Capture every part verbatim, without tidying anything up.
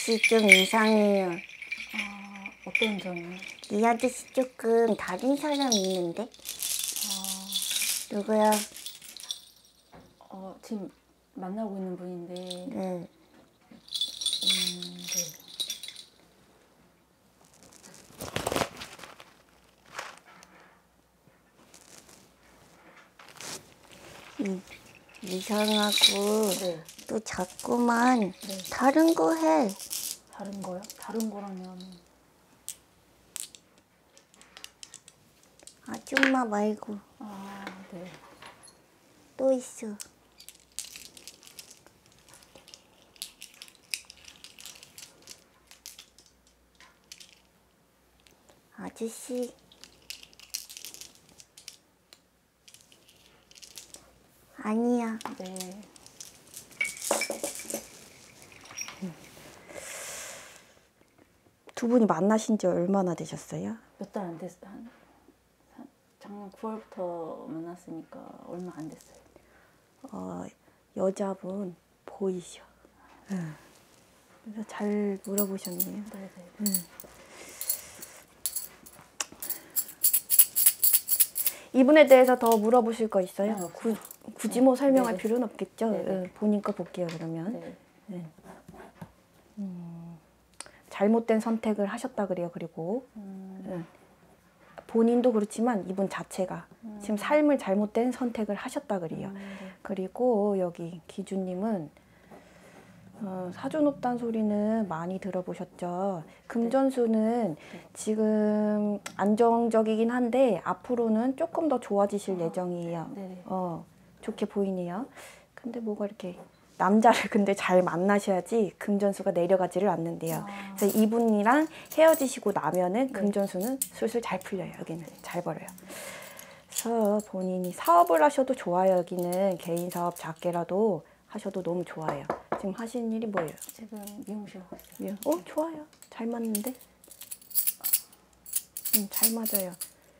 아저씨 좀 이상해요. 아, 어떤 점이요? 이 아저씨 조금 다른 사람 있는데? 아, 누구야? 어, 지금 만나고 있는 분인데, 네. 음, 네. 이, 이상하고 네. 또 자꾸만 네. 다른 거 해. 다른 거요? 다른 거라면, 아줌마 말고 아, 네. 또 있어. 아저씨. 아니야. 네. 두 분이 만나신 지 얼마나 되셨어요? 몇 달 안 됐어요. 한, 한, 작년 구월부터 만났으니까 얼마 안 됐어요. 어, 여자분 보이셔. 응. 그래서 잘 물어보셨네요. 네네. 응. 이분에 대해서 더 물어보실 거 있어요? 네, 구, 굳이 뭐 설명할 네네. 필요는 없겠죠? 네네. 응, 본인 거 볼게요, 그러면. 네. 네. 음, 잘못된 선택을 하셨다 그래요, 그리고. 음, 응. 본인도 그렇지만 이분 자체가 음. 지금 삶을 잘못된 선택을 하셨다 그래요. 음, 네. 그리고 여기 기준님은 어, 사주 높단 소리는 많이 들어보셨죠. 금전수는 네. 지금 안정적이긴 한데 앞으로는 조금 더 좋아지실 아, 예정이에요. 네네. 어, 좋게 보이네요. 근데 뭐가 이렇게 남자를 근데 잘 만나셔야지 금전수가 내려가지를 않는데요. 아. 그래서 이분이랑 헤어지시고 나면은 네. 금전수는 술술 잘 풀려요. 여기는 잘 벌어요. 그래서 본인이 사업을 하셔도 좋아요. 여기는 개인 사업 작게라도 하셔도 너무 좋아요. 지금 하시는 일이 뭐예요? 지금 미용실 하고 있어요. 어, 좋아요. 잘 맞는데? 음, 잘 맞아요.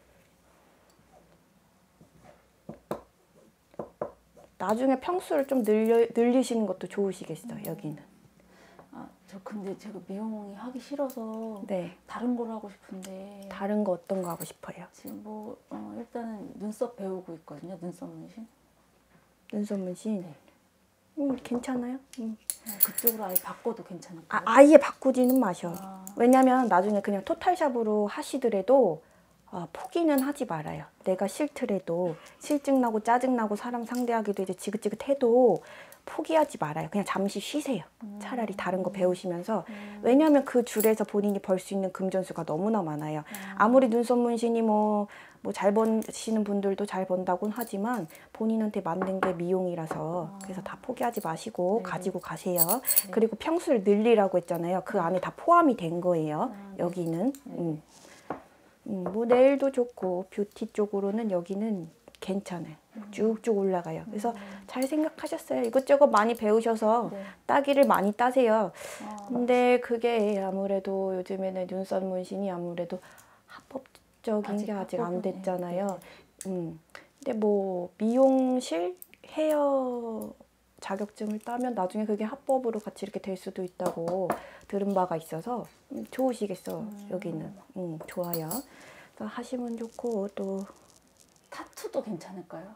나중에 평수를 좀 늘려, 늘리시는 것도 좋으시겠어요. 여기는. 아, 저 근데 제가 미용이 하기 싫어서 네. 다른 걸 하고 싶은데 다른 거 어떤 거 하고 싶어요? 지금 뭐 어, 일단은 눈썹 배우고 있거든요. 눈썹 문신. 눈썹 문신? 네. 음, 괜찮아요. 음. 어, 그쪽으로 아예 바꿔도 괜찮을까요? 아, 아예 바꾸지는 마셔. 아. 왜냐면 나중에 그냥 토탈샵으로 하시더라도 아, 포기는 하지 말아요. 내가 싫더라도 실증나고 짜증나고 사람 상대하기도 이제 지긋지긋해도 포기하지 말아요. 그냥 잠시 쉬세요. 음. 차라리 다른 거 배우시면서. 음. 왜냐면 그 줄에서 본인이 벌 수 있는 금전수가 너무나 많아요. 아. 아무리 눈썹 문신이 뭐 뭐 잘 버시는 분들도 잘 번다곤 하지만 본인한테 맞는 게 미용이라서 아. 그래서 다 포기하지 마시고 네네. 가지고 가세요. 네. 그리고 평수를 늘리라고 했잖아요. 그 안에 다 포함이 된 거예요. 아, 네. 여기는. 네. 음. 음, 뭐 네일도 좋고 뷰티 쪽으로는 여기는 괜찮아요. 쭉쭉 올라가요. 그래서 잘 생각하셨어요. 이것저것 많이 배우셔서 네. 따기를 많이 따세요. 아. 근데 그게 아무래도 요즘에는 눈썹 문신이 아무래도 합법적인 아직 게 아직 안 합법은, 네. 됐잖아요. 음. 근데 뭐 미용실 헤어 자격증을 따면 나중에 그게 합법으로 같이 이렇게 될 수도 있다고 들은 바가 있어서 음, 좋으시겠어. 음. 여기는. 음, 좋아요. 그래서 하시면 좋고 또 타투도 괜찮을까요?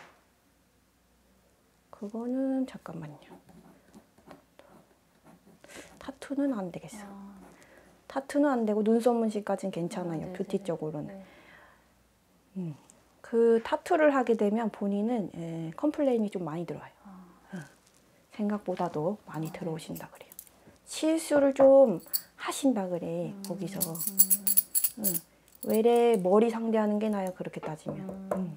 그거는 잠깐만요. 타투는 안 되겠어. 아. 타투는 안 되고 눈썹 문신까지는 괜찮아요. 아, 네네. 뷰티 쪽으로는. 네. 음. 그 타투를 하게 되면 본인은 예, 컴플레인이 좀 많이 들어와요. 아. 응. 생각보다도 많이 아, 들어오신다 그래요. 실수를 좀 하신다 그래. 음. 거기서. 음. 응. 외래 머리 상대하는 게 나아요. 그렇게 따지면. 음. 응.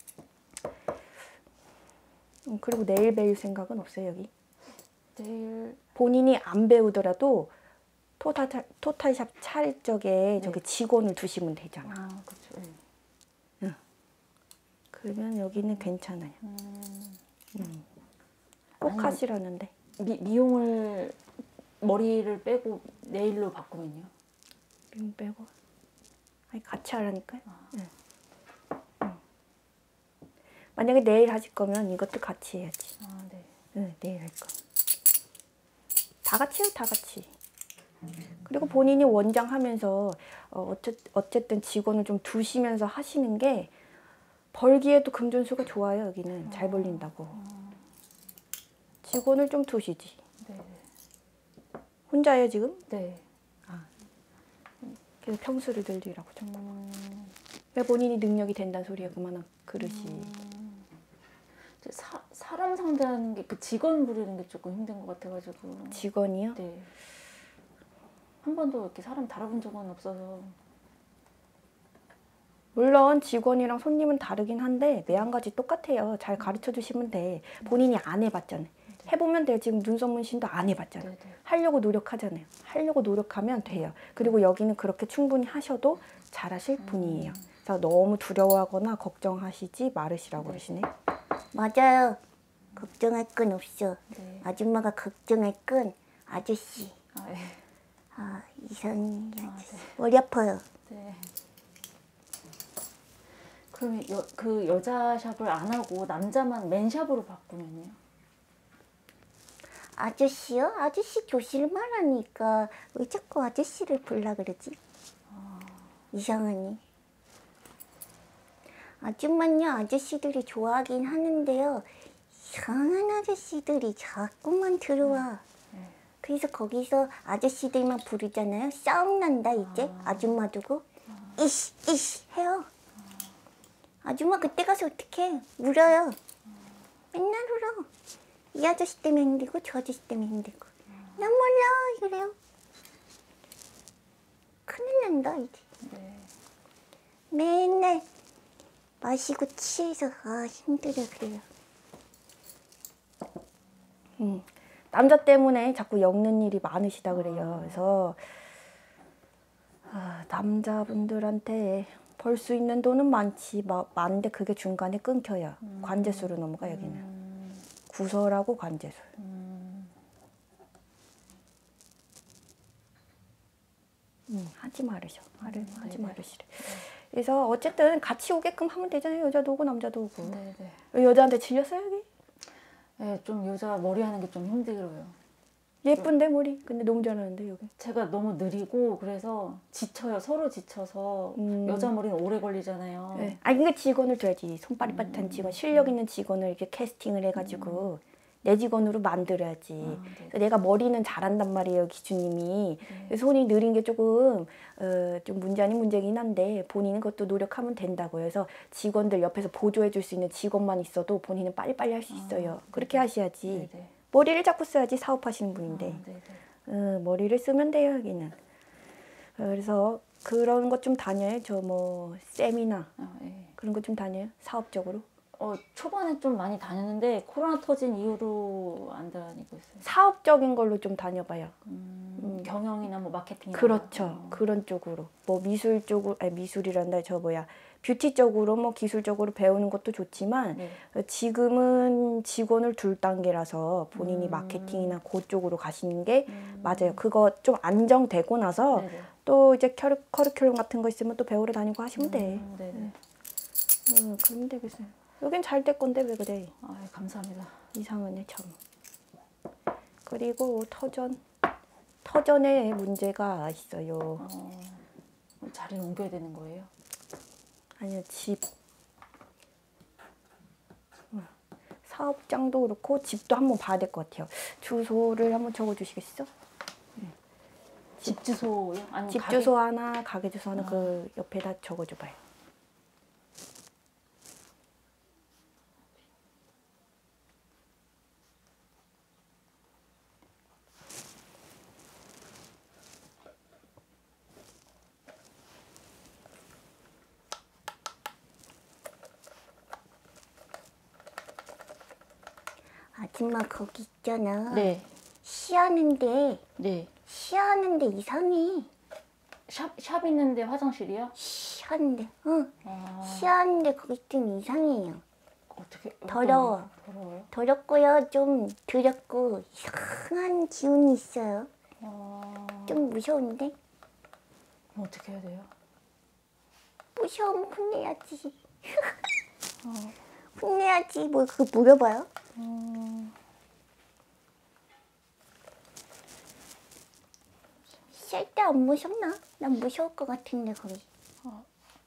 음, 그리고 내일 배울 생각은 없어요. 여기. 내일 본인이 안 배우더라도 토탈, 토탈샵 차릴 적에 네. 저기 직원을 두시면 되잖아. 아, 그렇죠. 네. 그러면 여기는 괜찮아요. 음. 음. 꼭 아니, 하시라는데. 미, 미용을 머리를 빼고 네일로 바꾸면요? 미용 빼고. 아니, 같이 하라니까요. 아. 응. 응. 만약에 내일 하실 거면 이것도 같이 해야지. 아, 네. 응, 내일 할 거. 다 같이 해요, 다 같이. 그리고 본인이 원장 하면서 어, 어째, 어쨌든 직원을 좀 두시면서 하시는 게 벌기에도 금전수가 좋아요. 여기는 잘 벌린다고. 직원을 좀 두시지. 네. 혼자예요 지금? 네. 그래서 평수를 들리라고 자꾸. 음, 왜 본인이 능력이 된다는 소리야 그만한 그릇이. 사, 사람 상대하는 게 그 직원 부리는 게 조금 힘든 것 같아가지고. 직원이요? 네. 한 번도 이렇게 사람 다뤄본 적은 없어서. 물론 직원이랑 손님은 다르긴 한데 매한가지 똑같아요. 잘 가르쳐 주시면 돼. 본인이 안 해봤잖아요. 해보면 돼요. 지금 눈썹 문신도 안 해봤잖아요. 네네. 하려고 노력하잖아요. 하려고 노력하면 돼요. 그리고 여기는 그렇게 충분히 하셔도 잘하실 분이에요. 그래서 너무 두려워하거나 걱정하시지 말으시라고 그러시네. 맞아요. 걱정할 건 없어. 네. 아줌마가 걱정할 건 아저씨. 아, 예. 아, 이상이 아, 아저씨. 네. 머리 아파요. 네. 그럼 여, 그 여자 샵을 안 하고 남자만 맨샵으로 바꾸면요? 아저씨요? 아저씨 교실만 하니까 왜 자꾸 아저씨를 불라 그러지? 이상하니. 아줌마는요 아저씨들이 좋아하긴 하는데요 이상한 아저씨들이 자꾸만 들어와. 그래서 거기서 아저씨들만 부르잖아요. 싸움 난다 이제 아줌마 두고 이씨 이씨 해요. 아줌마 그때 가서 어떡해. 울어요. 맨날 울어. 이 아저씨 때문에 힘들고 저 아저씨 때문에 힘들고. 난 몰라 그래요. 큰일 난다 이제. 네. 맨날 마시고 취해서 아 힘들어 그래요. 음, 남자 때문에 자꾸 엮는 일이 많으시다 그래요. 그래서 아, 남자분들한테 벌 수 있는 돈은 많지 마, 많은데 그게 중간에 끊겨요. 음. 관제수로 넘어가 여기는. 음, 구설하고 관제수. 음, 음, 하지 말으셔. 말을 음, 하지 네네. 말으시래. 그래서 어쨌든 같이 오게끔 하면 되잖아요. 여자도 오고 남자도 오고. 네네. 왜 여자한테 질렸어요 여기? 네, 좀 여자 머리 하는 게 좀 힘들어요. 예쁜데 머리. 근데 너무 잘하는데 여기. 제가 너무 느리고 그래서 지쳐요. 서로 지쳐서 음. 여자 머리는 오래 걸리잖아요. 네. 아니 근데 직원을 줘야지. 손빠릿빠릿한 직원, 실력 있는 직원을 이렇게 캐스팅을 해가지고 내 직원으로 만들어야지. 아, 네. 그래서 내가 머리는 잘한단 말이에요, 기준님이. 네. 그래서 손이 느린 게 조금 어, 좀 문제 아닌 문제긴 한데 본인은 그것도 노력하면 된다고요. 그래서 직원들 옆에서 보조해 줄 수 있는 직원만 있어도 본인은 빨리빨리 할 수 있어요. 그렇게 하셔야지. 네네. 머리를 자꾸 써야지 사업하시는 분인데. 아, 네네. 어, 머리를 쓰면 돼요 여기는. 어, 그래서 그런 것 좀 다녀요. 저 뭐 세미나 아, 예. 그런 거 좀 다녀요. 사업적으로. 어, 초반에 좀 많이 다녔는데 코로나 터진 이후로 안 다니고 있어요. 사업적인 걸로 좀 다녀봐요. 음, 경영이나 뭐 마케팅. 그렇죠. 그런 쪽으로. 뭐 미술 쪽으로, 아니 미술이란다. 저 뭐야. 뷰티 쪽으로 뭐 기술적으로 배우는 것도 좋지만 네. 어, 지금은 직원을 둘 단계라서 본인이 음. 마케팅이나 그쪽으로 가시는 게 음. 맞아요. 그거 좀 안정되고 나서 네네. 또 이제 커리, 커리큘럼 같은 거 있으면 또 배우러 다니고 하시면 돼. 음, 네네. 어, 그러면 되겠어요. 여긴 잘 될 건데 왜 그래. 아, 예, 감사합니다. 이상하네 참. 그리고 터전. 터전에 문제가 있어요. 어, 자리를 옮겨야 되는 거예요? 아니요, 집. 사업장도 그렇고 집도 한번 봐야 될 것 같아요. 주소를 한번 적어주시겠어? 집 주소요? 아니면 집 가게? 주소 하나, 가게 주소 하나 그 옆에다 적어줘봐요. 아줌마 거기 있잖아. 네. 시하는데 네. 시하는데 이상해. 샵, 샵 있는데 화장실이요? 시하는데 응. 아, 시하는데 거기 좀 이상해요. 어떻게? 더러워. 더러워요? 더럽고요. 좀 더럽고 이상한 기운이 있어요. 아, 좀 무서운데? 그럼 어떻게 해야 돼요? 무서우면 혼내야지. 혼내야지. 뭐 그거 물어봐요? 음, 쉴 때 안 무섭나? 난 무서울 것 같은데 거기. 어.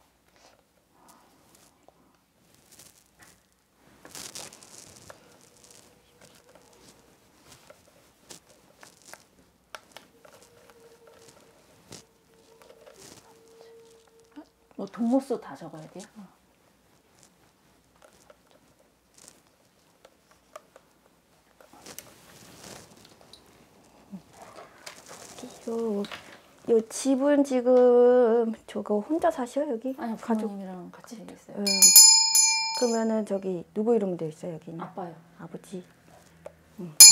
뭐 동호수 다 적어야 돼요? 어. 요, 요 집은 지금 저거 혼자 사셔 여기? 아니요, 가족. 부모님이랑 같이 있어요. 음. 그러면은 저기 누구 이름 돼 있어 여기는? 아빠요. 아버지. 음, 볼게요.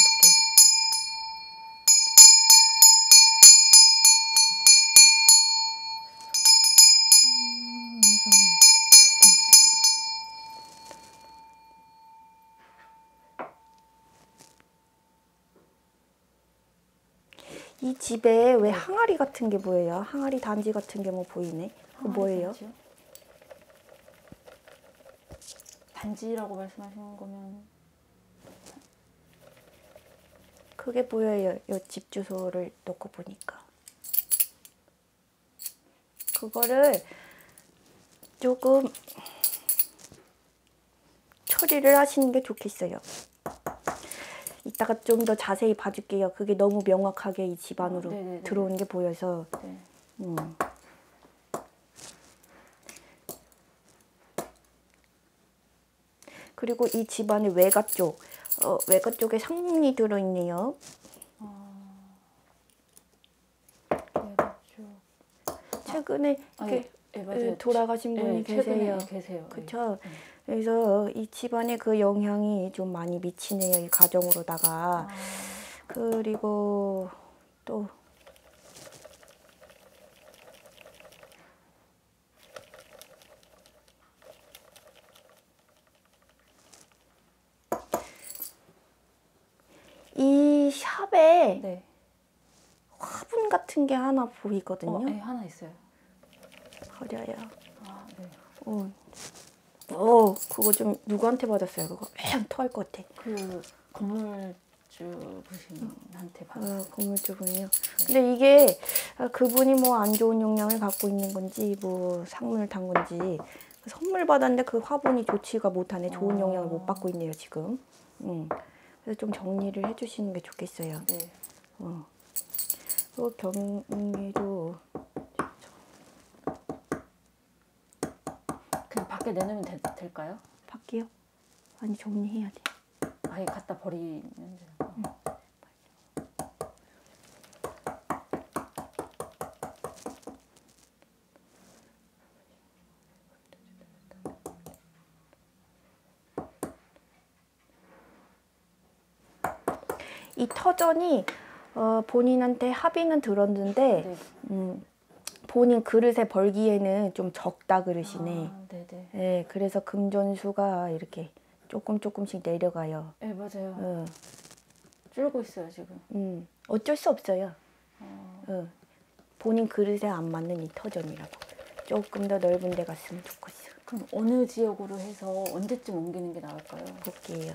이 집에 왜 항아리 같은 게 보여요? 항아리 단지 같은 게 뭐 보이네? 그거 뭐예요? 단지요? 단지라고 말씀하시는 거면 그게 보여요. 요 집 주소를 넣고 보니까. 그거를 조금 처리를 하시는 게 좋겠어요. 이따가 좀 더 자세히 봐줄게요. 그게 너무 명확하게 이 집 안으로 어, 네네네. 들어오는 게 보여서. 네. 음. 그리고 이 집안의 외가 쪽, 어, 외가 쪽에 상문이 들어있네요. 최근에 아, 이렇게 예, 예, 맞아요. 돌아가신 분이 예, 계세요. 최근에 계세요. 그렇죠. 예. 그래서 이 집안에 그 영향이 좀 많이 미치네요. 이 가정으로다가. 아, 그리고 또 이 샵에 네. 화분 같은 게 하나 보이거든요. 어, 예, 하나 있어요. 버려요. 아, 네. 어. 어, 그거 좀 누구한테 받았어요? 그거 참 토할 것 같아. 그 건물주 분한테 받았어요. 어, 건물주분이요. 근데 이게 아, 그분이 뭐 안 좋은 영향을 갖고 있는 건지 뭐 상문을 탄 건지 선물 받았는데 그 화분이 좋지가 못하네. 좋은 어. 영향을 못 받고 있네요 지금. 음. 그래서 좀 정리를 해주시는 게 좋겠어요. 네. 어. 그 경리도 그냥 밖에 내놓으면 되, 될까요? 밖이요? 아니 정리해야 돼. 아예 갖다 버리면 돼요. 응. 이 터전이 어, 본인한테 합의는 들었는데 네. 음, 본인 그릇에 벌기에는 좀 적다 그릇이네. 아, 네네. 네, 그래서 금전수가 이렇게 조금 조금씩 내려가요. 네, 맞아요. 어, 줄고 있어요, 지금. 음, 어쩔 수 없어요. 어, 어, 본인 그릇에 안 맞는 이 터전이라고. 조금 더 넓은 데 갔으면 좋겠어. 그럼 어느 지역으로 해서 언제쯤 옮기는 게 나을까요? 볼게요.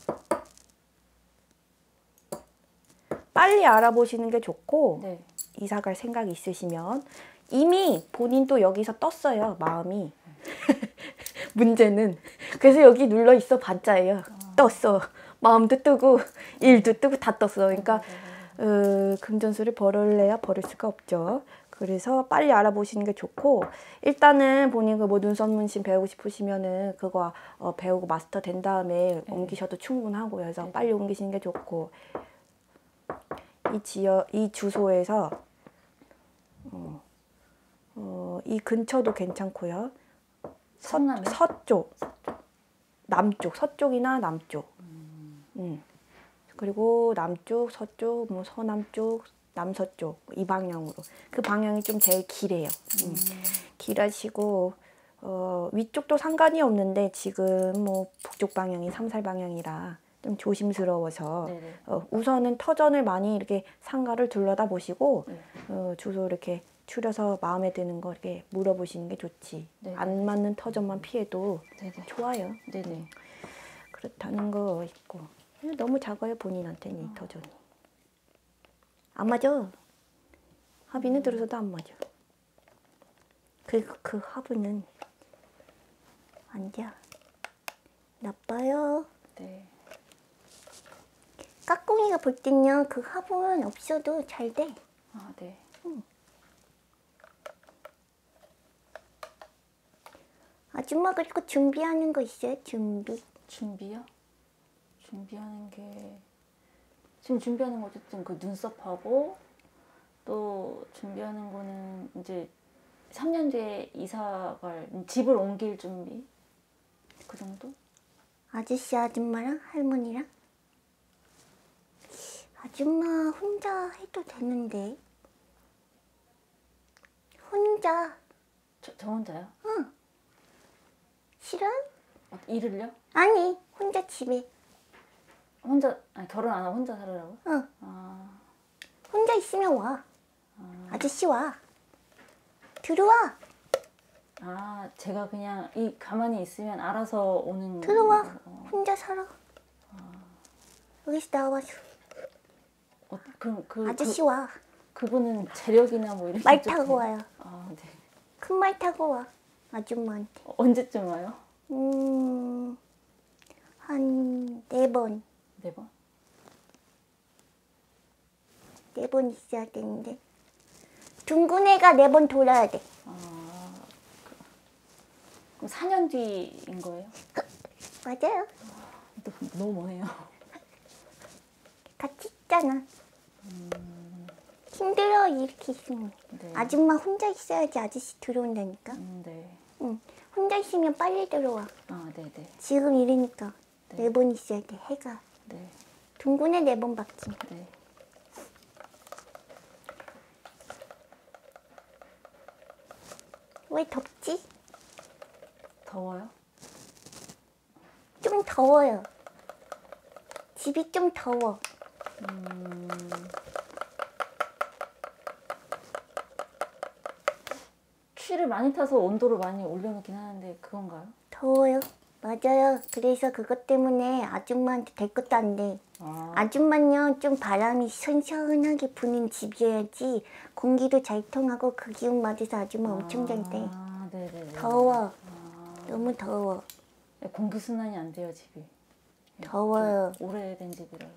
빨리 알아보시는 게 좋고 네. 이사 갈 생각이 있으시면 이미 본인도 여기서 떴어요. 마음이. 문제는 그래서 여기 눌러 있어 봤자예요. 아. 떴어. 마음도 뜨고 일도 뜨고 다 떴어. 그러니까 어, 금전수를 벌을래야 벌을 수가 없죠. 그래서 빨리 알아보시는 게 좋고 일단은 본인 그 뭐 눈썹 문신 배우고 싶으시면은 그거 어, 배우고 마스터 된 다음에 네. 옮기셔도 충분하고요. 그래서 네. 빨리 옮기시는 게 좋고 이 지역 이 주소에서 어, 어, 이 근처도 괜찮고요. 서, 성남이요? 서쪽, 남쪽, 서쪽이나 남쪽. 음. 음. 그리고 남쪽, 서쪽, 뭐 서남쪽, 남서쪽 이 방향으로. 그 방향이 좀 제일 길해요. 음. 음. 길하시고 어, 위쪽도 상관이 없는데 지금 뭐 북쪽 방향이 삼살 방향이라 좀 조심스러워서 네네. 어, 우선은 터전을 많이 이렇게 상가를 둘러다 보시고 네. 어, 주소 이렇게 추려서 마음에 드는 거 이렇게 물어보시는 게 좋지. 네네. 안 맞는 터전만 피해도 네네. 좋아요. 네네. 그렇다는 거 있고 너무 작아요 본인한테는 이 터전이. 안 맞아. 합의는 들어서도 안 맞아. 그리고 그 화분은 안 돼. 나빠요. 네. 까꿍이가 볼 땐요 그 화분 없어도 잘 돼. 아, 네. 아줌마 그리고 준비하는 거 있어요? 준비. 준비요? 준비하는 게 지금 준비하는 거 어쨌든 그 눈썹하고 또 준비하는 거는 이제 삼 년 뒤에 이사 갈 집을 옮길 준비 그 정도? 아저씨 아줌마랑 할머니랑? 아줌마 혼자 해도 되는데. 혼자. 저, 저 혼자요? 싫어? 어, 일을요? 아니 혼자 집에. 혼자 아니, 결혼 안 하고 혼자 살으라고? 어. 아, 혼자 있으면 와. 아저씨 와. 들어와. 아 제가 그냥 이 가만히 있으면 알아서 오는 들어와. 거. 어, 혼자 살아. 여기서 나와서. 어, 그럼 그 아저씨 그, 와. 그분은 재력이나 뭐 이런 말 게 좀- 타고 와요. 아, 네. 큰 말 타고 와. 아줌마한테. 어, 언제쯤 와요? 음, 한 네 번. 네 번? 네 번 있어야 되는데. 둥근 애가 네 번 돌아야 돼. 아, 그, 그럼 사 년 뒤인 거예요? 맞아요. 너, 너무 머네요. 같이 있잖아. 힘들어 이렇게 있으면. 네. 아줌마 혼자 있어야지 아저씨 들어온다니까. 음, 네. 응. 혼자 있으면 빨리 들어와. 아, 네, 네. 지금 이러니까 네. 네 번 있어야 돼. 해가. 네. 둥근 애 네 번 박지. 네. 왜 덥지? 더워요? 좀 더워요. 집이 좀 더워. 음, 추위를 많이 타서 온도를 많이 올려놓긴 하는데 그건가요? 더워요. 맞아요. 그래서 그것 때문에 아줌마한테 될 것도 안 돼. 아, 아줌마는요 좀 바람이 선선하게 부는 집이어야지 공기도 잘 통하고 그 기운 맞아서 아줌마 엄청 잘 돼. 아, 네네네. 더워. 아, 너무 더워. 공기순환이 안 돼요, 집이. 더워요. 좀 오래된 집이라서.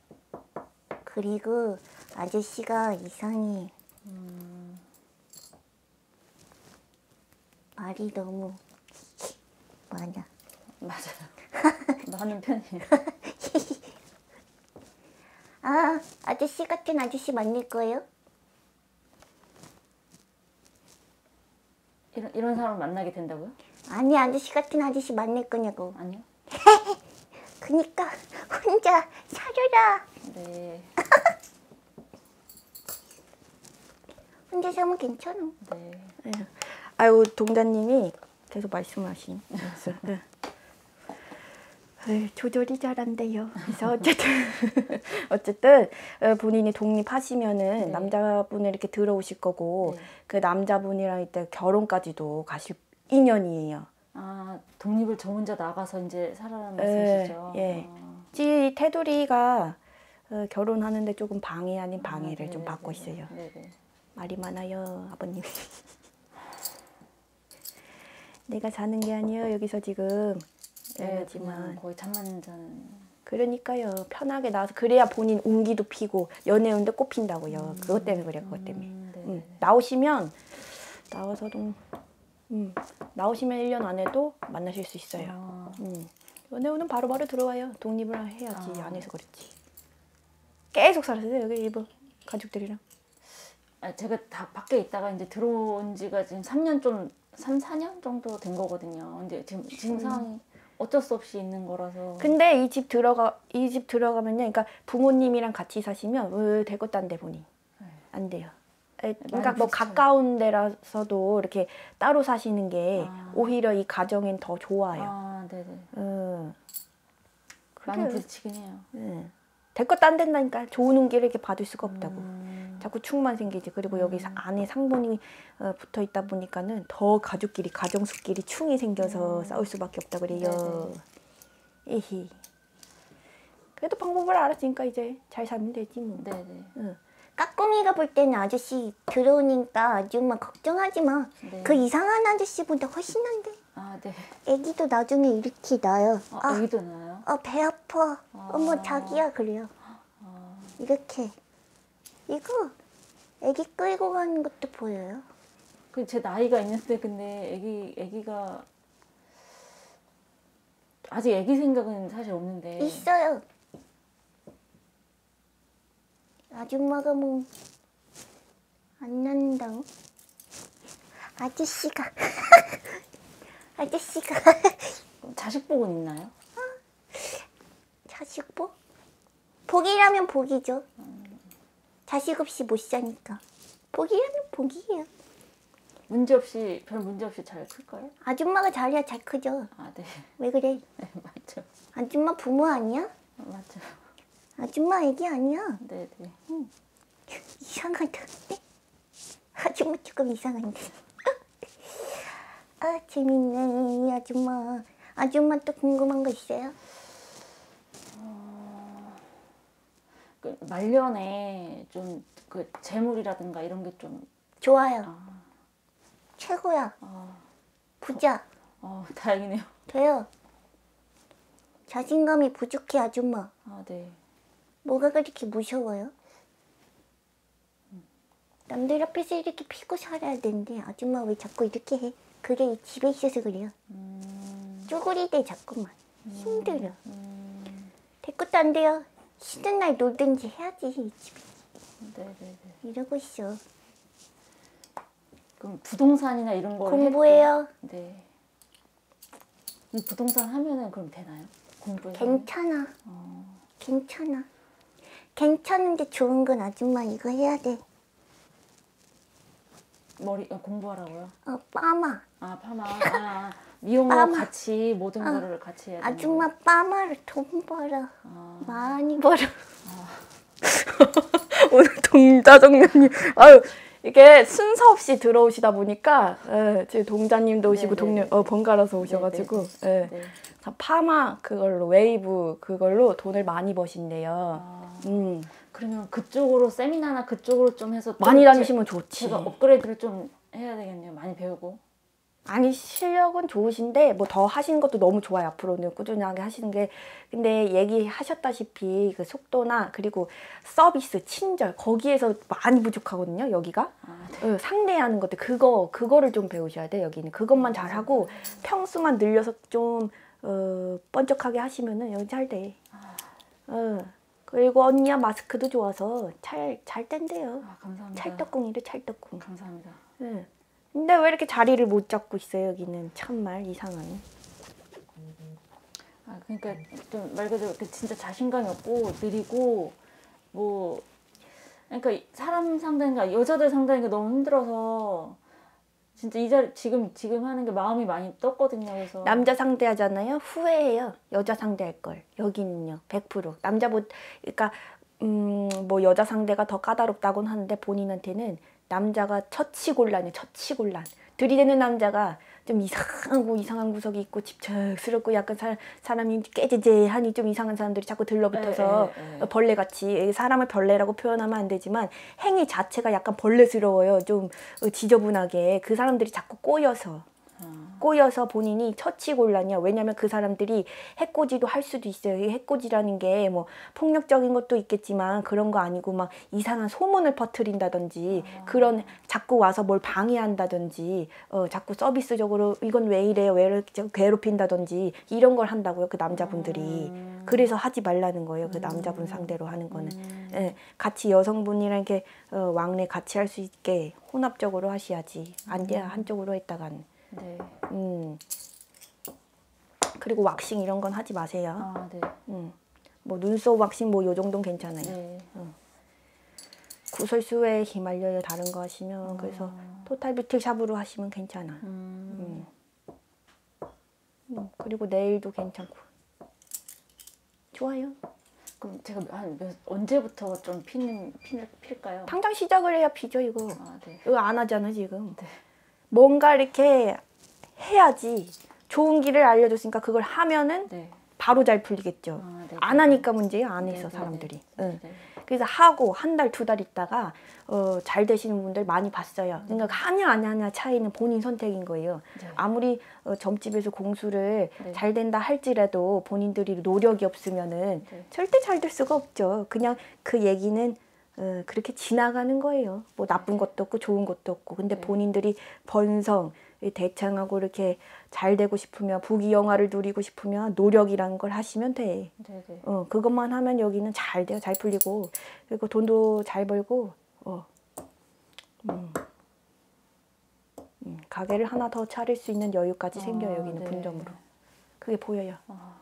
그리고 아저씨가 이상해. 음, 말이 너무 많아. 맞아요. 많은 편이에요. 아, 아저씨 같은 아저씨 만날 거예요? 이런, 이런 사람 만나게 된다고요? 아니, 아저씨 같은 아저씨 만날 거냐고. 아니요? 그니까 혼자 살아라. 네. 혼자 살면 괜찮아. 네. 아유 동자님이 계속 말씀하시네. 에이, 조절이 잘 안 돼요. 그래서 어쨌든 어쨌든 어, 본인이 독립하시면은 네. 남자분을 이렇게 들어오실 거고 네. 그 남자분이랑 이때 결혼까지도 가실 인연이에요. 아, 독립을 저 혼자 나가서 이제 살아라는 예, 말씀이시죠? 예. 아, 이 테두리가 어, 결혼하는데 조금 방해 아닌 방해를 아, 좀 네네네. 받고 있어요. 네네. 말이 많아요, 아버님. 내가 사는 게 아니에요, 여기서 지금. 네, 하지만 그냥 거의 잠만 자는. 그러니까요, 편하게 나와서 그래야 본인 운기도 피고 연애운도 꽃핀다고요. 그것 때문에 그래, 그것 때문에. 음, 네네. 음, 나오시면 나와서도 음, 나오시면 일 년 안에도 만나실 수 있어요. 아, 음. 연애운은 바로바로 들어와요. 독립을 해야지 아. 안 해서 그렇지. 계속 살았어요, 여기 일본 가족들이랑. 아, 제가 다 밖에 있다가 이제 들어온 지가 지금 삼 년 좀, 삼, 사 년 정도 된 거거든요. 근데 지금, 지금 상황이 어쩔 수 없이 있는 거라서. 근데 이 집 들어가 이 집 들어가면요, 그러니까 부모님이랑 같이 사시면 으, 될 것도 안 돼 보니 네. 안 돼요. 에, 그러니까 많이 뭐 비슷해요. 가까운 데라서도 이렇게 따로 사시는 게 아. 오히려 이 가정엔 더 좋아요. 아, 네네. 음. 많이 그래요. 부딪히긴 해요. 음. 될 것도 안 된다니까. 좋은 운기를 이렇게 받을 수가 없다고. 음, 자꾸 축만 생기지. 그리고 여기 사- 안에 상본이 어, 붙어 있다 보니까는 더 가족끼리 가정수끼리 충이 생겨서 음. 싸울 수밖에 없다 그래요. 에히. 그래도 방법을 알았으니까 이제 잘 살면 되지 뭐. 네네. 응. 까꿍이가 볼 때는 아저씨 들어오니까 아줌마 걱정하지 마. 네. 그 이상한 아저씨보다 훨씬 난데. 아, 네. 애기도 나중에 이렇게 나요. 아, 아, 여기도 나요? 어, 배 아파. 아. 어머, 자기야, 그래요. 아, 이렇게. 이거 애기 끌고 가는 것도 보여요. 그 제 나이가 있는데 근데 애기 애기가 아직 애기 생각은 사실 없는데. 있어요. 아줌마가 뭐 안 낳는다고? 아저씨가 아저씨가 자식복은 있나요? 자식복? 복이라면 복이죠. 자식 없이 못 사니까. 복이라면 복이에요. 문제 없이 별 문제 없이 잘 클까요? 아줌마가 잘해야 잘 크죠. 아, 네. 왜 그래? 네, 맞죠. 아줌마 부모 아니야? 아, 맞죠. 아줌마 애기 아니야? 네, 네. 이상하다. 아줌마 조금 이상한데. 아 재밌네 이 아줌마. 아줌마 또 궁금한 거 있어요? 그 말년에 좀 그 재물이라든가 이런 게 좀 좋아요. 아, 최고야. 아, 부자. 어, 다행이네요. 돼요. 자신감이 부족해 아줌마. 아, 네. 뭐가 그렇게 무서워요? 남들 앞에서 이렇게 피고 살아야 되는데 아줌마 왜 자꾸 이렇게 해? 그게 집에 있어서 그래요. 음, 쪼그리대 자꾸만. 힘들어. 음, 대꾸도 안 돼요. 쉬는 날 놀든지 해야지 이 집에. 네, 네, 네. 이러고 있어. 그럼 부동산이나 이런 걸 공부해요. 해도- 네. 그럼 부동산 하면은 그럼 되나요? 공부해서? 괜찮아. 어, 괜찮아. 괜찮은데 좋은 건 아줌마 이거 해야 돼. 머리 어, 공부하라고요? 어, 빠마. 아, 파마. 아, 미용하고 파마. 같이 모든 거를 같이 해야 되는 아줌마 거예요? 빠마를 돈 벌어. 아, 많이 벌어. 오늘 동자정년님 아유 이게 순서 없이 들어오시다 보니까 예, 제 동자님도 오시고 네네네. 동료 어, 번갈아서 오셔가지고 예. 네. 파마 그걸로 웨이브 그걸로 돈을 많이 버신대요. 아, 음 그러면 그쪽으로 세미나나 그쪽으로 좀 해서 좀 많이 제- 다니시면 좋지. 제가 업그레이드를 좀 해야 되겠네요. 많이 배우고. 아니 실력은 좋으신데 뭐 더 하시는 것도 너무 좋아요. 앞으로는 꾸준하게 하시는 게. 근데 얘기하셨다시피 그 속도나 그리고 서비스, 친절 거기에서 많이 부족하거든요. 여기가 아, 네. 어, 상대하는 것들 그거 그거를 좀 배우셔야 돼. 여기는 그것만 잘하고 평수만 늘려서 좀 어, 번쩍하게 하시면은 여기 잘 돼. 어. 그리고 언니야 마스크도 좋아서 잘 잘 뗀대요. 아, 감사합니다. 찰떡궁이래 찰떡궁. 감사합니다. 네. 근데 왜 이렇게 자리를 못 잡고 있어요? 여기는 참말 이상하네. 아, 그러니까 좀 말 그대로 그 진짜 자신감이 없고 느리고 뭐 그러니까 사람 상대니까 여자들 상대니까 너무 힘들어서 진짜 이 자리 지금 지금 하는 게 마음이 많이 떴거든요. 그래서 남자 상대하잖아요. 후회해요. 여자 상대할 걸. 여기는요. 백 퍼센트. 남자 뭐 그러니까 음, 뭐 여자 상대가 더 까다롭다고는 하는데 본인한테는 남자가 처치곤란이에요. 처치곤란. 들이대는 남자가 좀 이상하고 이상한 구석이 있고 집착스럽고 약간 사, 사람이 깨재재하니 좀 이상한 사람들이 자꾸 들러붙어서 에, 에, 에. 벌레같이 사람을 벌레라고 표현하면 안 되지만 행위 자체가 약간 벌레스러워요. 좀 지저분하게 그 사람들이 자꾸 꼬여서 꼬여서 본인이 처치곤란이야. 왜냐면 그 사람들이 해코지도 할 수도 있어요. 이 해코지라는 게 뭐 폭력적인 것도 있겠지만 그런 거 아니고 막 이상한 소문을 퍼뜨린다든지 아. 그런 자꾸 와서 뭘 방해한다든지 어, 자꾸 서비스적으로 이건 왜 이래요? 왜 이렇게 괴롭힌다든지 이런 걸 한다고요. 그 남자분들이. 음. 그래서 하지 말라는 거예요. 그 남자분 상대로 하는 거는. 예, 같이 여성분이랑 이렇게 어, 왕래 같이 할 수 있게 혼합적으로 하셔야지. 안 돼. 한쪽으로 했다간. 네. 음. 그리고 왁싱 이런 건 하지 마세요. 아, 네. 음. 뭐 눈썹 왁싱 뭐 요 정도는 괜찮아요. 네. 구설수에 휘말려요. 다른 거 하시면. 그래서 토탈 뷰티 샵으로 하시면 괜찮아. 음. 음. 그리고 네일도 괜찮고. 좋아요. 그럼 제가 한 몇, 언제부터 좀 피는 피를 필까요? 당장 시작을 해야 피죠 이거. 아, 네. 이거 안 하잖아 지금. 네. 뭔가 이렇게 해야지. 좋은 길을 알려줬으니까 그걸 하면은 네. 바로 잘 풀리겠죠. 아, 네. 안 하니까 문제예요. 안 해서 네, 네, 사람들이. 네. 응. 네. 그래서 하고 한 달, 두 달 있다가 어, 잘 되시는 분들 많이 봤어요. 그러니까 하냐 안 하냐 차이는 본인 선택인 거예요. 네. 아무리 어, 점집에서 공수를 네. 잘 된다 할지라도 본인들이 노력이 없으면은 네. 절대 잘 될 수가 없죠. 그냥 그 얘기는 어, 그렇게 지나가는 거예요. 뭐 나쁜 것도 없고 좋은 것도 없고. 근데 네. 본인들이 번성, 이 대창하고 이렇게 잘 되고 싶으면 부귀영화를 누리고 싶으면 노력이라는 걸 하시면 돼. 네네. 어, 그것만 하면 여기는 잘 돼요. 잘 풀리고. 그리고 돈도 잘 벌고. 어. 음. 음, 가게를 하나 더 차릴 수 있는 여유까지 아, 생겨요. 여기는 네. 분점으로. 그게 보여요. 아,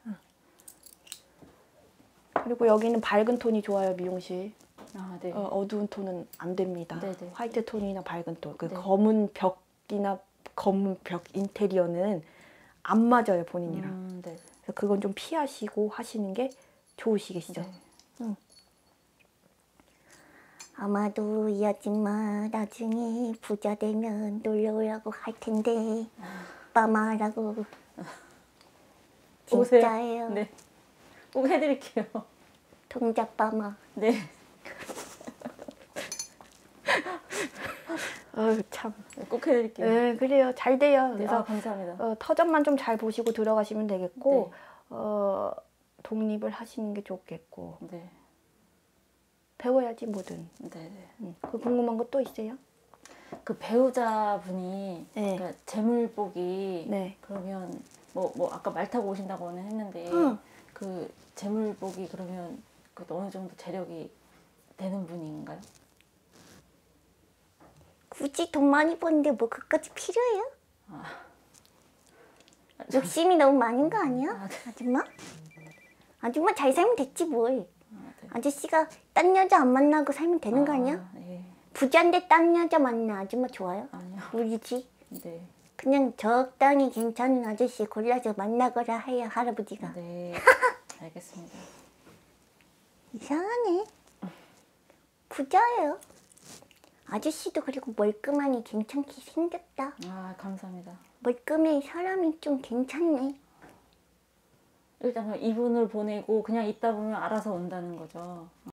그리고 여기는 밝은 톤이 좋아요. 미용실. 아 네. 어, 어두운 톤은 안 됩니다. 네네. 화이트 톤이나 밝은 톤. 그 네. 검은 벽이나 검은 벽 인테리어는 안 맞아요. 본인이랑. 음, 네. 그래서 그건 좀 피하시고 하시는 게 좋으시겠죠. 네. 아마도 이 아줌마 나중에 부자 되면 놀러 오라고 할 텐데 빠마라고. 오세요. 진짜예요. 네. 꼭 해드릴게요. 동작 빠마. 네. 어휴, 참. 꼭 해드릴게요. 네, 그래요. 잘 돼요. 네, 그래서 아, 감사합니다. 어, 터전만 좀 잘 보시고 들어가시면 되겠고, 네. 어, 독립을 하시는 게 좋겠고, 네. 배워야지 뭐든. 네네. 응. 그 궁금한 거 또 있어요? 그 배우자분이 네. 그러니까 재물복이 네. 그러면 뭐 뭐 아까 말 타고 오신다고는 했는데 응. 그 재물복이 그러면 그 어느 정도 재력이 되는 분인가요? 굳이 돈 많이 버는데 뭐 그까지 필요해요? 아, 욕심이 너무 많은 거 아니야? 아, 네. 아줌마? 아줌마 잘 살면 됐지 뭘. 아, 네. 아저씨가 딴 여자 안 만나고 살면 되는 거 아, 아니야? 예. 부자인데 딴 여자 만나 아줌마 좋아요? 아니요. 우리지? 네. 그냥 적당히 괜찮은 아저씨 골라서 만나거라 해요 할아버지가. 네. 알겠습니다. 이상하네. 부자예요. 아저씨도 그리고 멀끔하니 괜찮게 생겼다. 아, 감사합니다. 멀끔해. 사람이 좀 괜찮네. 일단 그럼 이분을 보내고 그냥 있다 보면 알아서 온다는 거죠.